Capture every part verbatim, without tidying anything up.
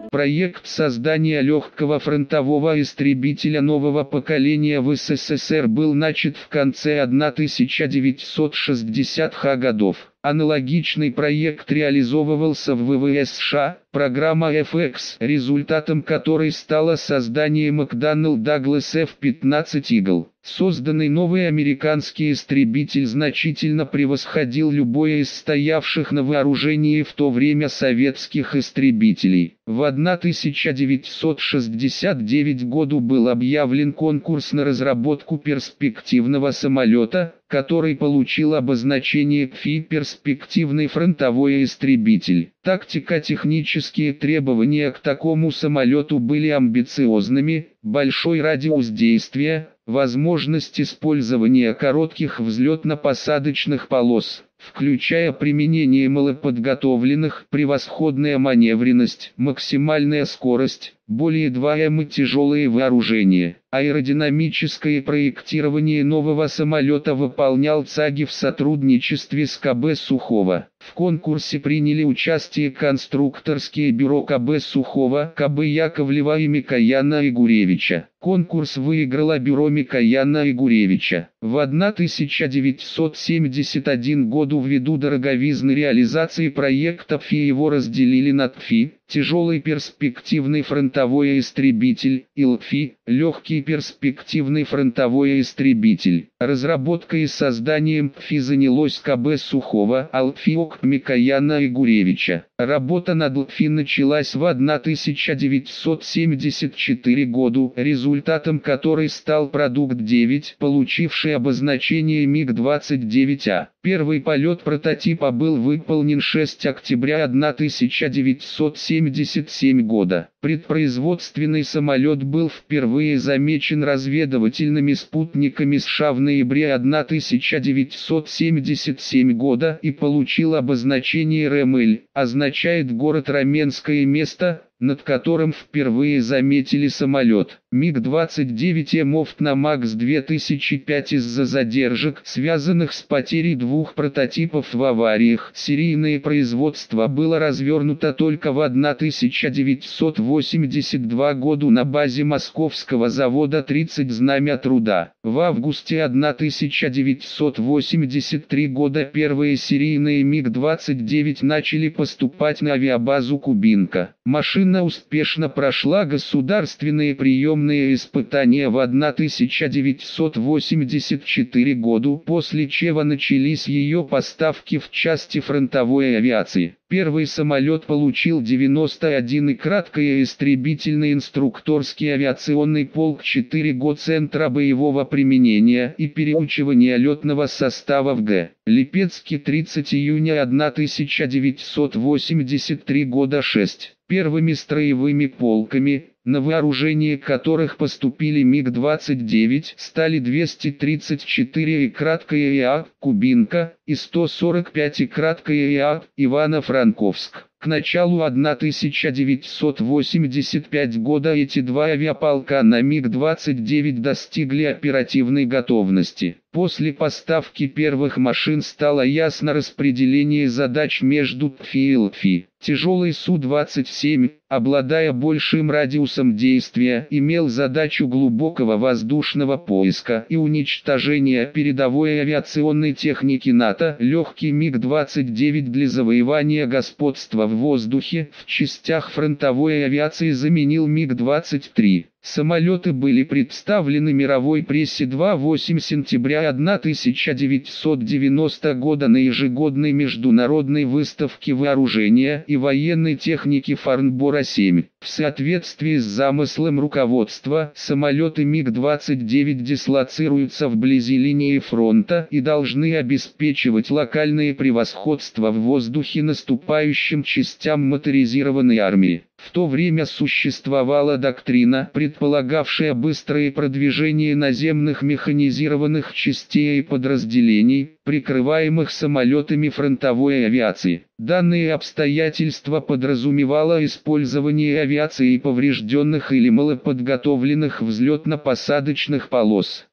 Проект создания легкого фронтового истребителя нового поколения в СССР был начат в конце тысяча девятьсот шестидесятых годов. Аналогичный проект реализовывался в ВВС США, программа эф икс, результатом которой стало создание McDonnell Douglas эф пятнадцать Eagle. Созданный новый американский истребитель значительно превосходил любое из стоявших на вооружении в то время советских истребителей. В тысяча девятьсот шестьдесят девятом году был объявлен конкурс на разработку перспективного самолета, который получил обозначение ПФИ «Перспективный фронтовой истребитель». Тактико-технические требования к такому самолету были амбициозными: большой радиус действия, возможность использования коротких взлетно-посадочных полос, включая применение малоподготовленных, превосходная маневренность, максимальная скорость, более два эм и тяжелые вооружения. Аэродинамическое проектирование нового самолета выполнял ЦАГИ в сотрудничестве с КБ Сухого. В конкурсе приняли участие конструкторские бюро КБ Сухого, КБ Яковлева и Микояна и Гуревича. Конкурс выиграло бюро Микояна и Гуревича. В тысяча девятьсот семьдесят первом году ввиду дороговизны реализации проекта ПФИ его разделили на ТФИ, тяжелый перспективный фронтовой истребитель, и ЛФИ, легкий перспективный фронтовой истребитель. Разработкой и созданием ПФИ занялось КБ Сухого, а ЛФИ ОК Микояна и Гуревича. Работа над ЛФИ началась в тысяча девятьсот семьдесят четвёртом году, результатом которой стал продукт девять, получивший обозначение МиГ двадцать девять А. Первый полет прототипа был выполнен шестого октября тысяча девятьсот семьдесят седьмого года. Предпроизводственный самолет был впервые замечен разведывательными спутниками США в ноябре тысяча девятьсот семьдесят седьмого года и получил обозначение РМЛ, означает город Раменское место, над которым впервые заметили самолет. МиГ двадцать девять М офт на МАКС две тысячи пять из-за задержек, связанных с потерей двух прототипов в авариях. Серийное производство было развернуто только в тысяча девятьсот восемьдесят втором году на базе московского завода тридцать Знамя труда. В августе тысяча девятьсот восемьдесят третьего года первые серийные МиГ двадцать девять начали поступать на авиабазу Кубинка. Машина успешно прошла государственные приемные испытания в тысяча девятьсот восемьдесят четвёртом году, после чего начались ее поставки в части фронтовой авиации. Первый самолет получил девяносто один и краткое истребительный инструкторский авиационный полк четыре го Центра боевого применения и переучивания летного состава в Г. Липецке тридцатого июня тысяча девятьсот восемьдесят третьего года шесть. Первыми строевыми полками, на вооружение которых поступили МиГ двадцать девять, стали двести тридцать четыре и краткое ИА «Кубинка» и сто сорок пять и краткое ИА «Ивано-Франковск». К началу тысяча девятьсот восемьдесят пятого года эти два авиаполка на МиГ двадцать девять достигли оперативной готовности. После поставки первых машин стало ясно распределение задач между ТФИ и ЛФИ. Тяжелый Су двадцать семь, обладая большим радиусом действия, имел задачу глубокого воздушного поиска и уничтожения передовой авиационной техники НАТО. Легкий МиГ двадцать девять для завоевания господства в воздухе в частях фронтовой авиации заменил МиГ двадцать три. Самолеты были представлены мировой прессе двадцать восьмого сентября тысяча девятьсот девяностого года на ежегодной международной выставке вооружения и военной техники Фарнбора семь. В соответствии с замыслом руководства, самолеты МиГ двадцать девять дислоцируются вблизи линии фронта и должны обеспечивать локальное превосходство в воздухе наступающим частям моторизированной армии. В то время существовала доктрина, предполагавшая быстрое продвижение наземных механизированных частей и подразделений, прикрываемых самолетами фронтовой авиации. Данное обстоятельство подразумевало использование авиации поврежденных или малоподготовленных взлетно-посадочных полос.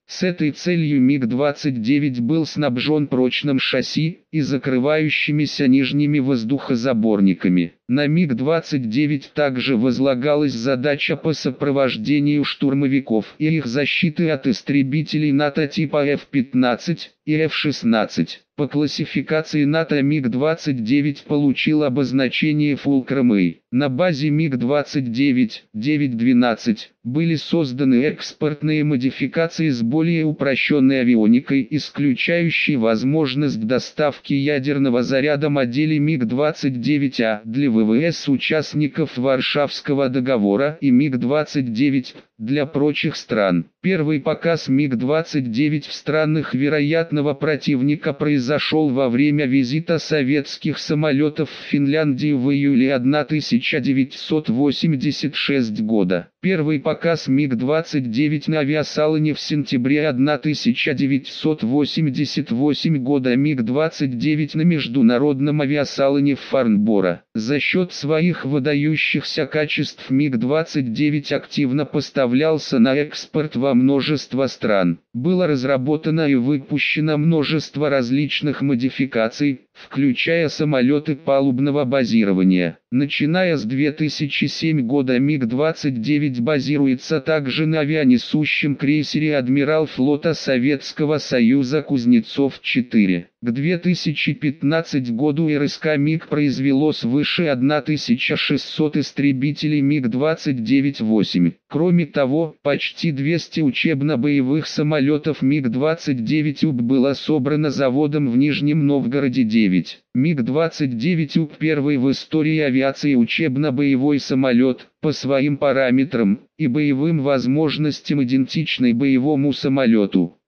С этой целью МиГ двадцать девять был снабжен прочным шасси и закрывающимися нижними воздухозаборниками. На МиГ двадцать девять также возлагалась задача по сопровождению штурмовиков и их защиты от истребителей НАТО типа эф пятнадцать и эф шестнадцать. По классификации НАТО МиГ двадцать девять получил обозначение Fulcrum A. На базе МиГ двадцать девять девять двенадцать были созданы экспортные модификации с более упрощенной авионикой, исключающей возможность доставки ядерного заряда модели МиГ двадцать девять А для ВВС участников Варшавского договора и МиГ двадцать девять для прочих стран. Первый показ МиГ двадцать девять в странах вероятного противника произошел во время визита советских самолетов в Финляндию в июле тысяча девятьсот восемьдесят шестого года. Первый показ МиГ двадцать девять на авиасалоне в сентябре тысяча девятьсот восемьдесят восьмого года. МиГ двадцать девять на международном авиасалоне в Фарнборо. За счет своих выдающихся качеств МиГ двадцать девять активно поставлялся на экспорт во множество стран. Было разработано и выпущено множество различных модификаций, включая самолеты палубного базирования. Начиная с две тысячи седьмого года МиГ двадцать девять базируется также на авианесущем крейсере «Адмирал флота Советского Союза Кузнецов четыре. К две тысячи пятнадцатому году РСК МиГ произвело свыше тысячи шестисот истребителей МиГ двадцать девять восемь. Кроме того, почти двести учебно-боевых самолетов МиГ двадцать девять У Б было собрано заводом в Нижнем Новгороде девять. МиГ двадцать девять У Б первый в истории авиации учебно-боевой самолет, по своим параметрам и боевым возможностям идентичный боевому самолету.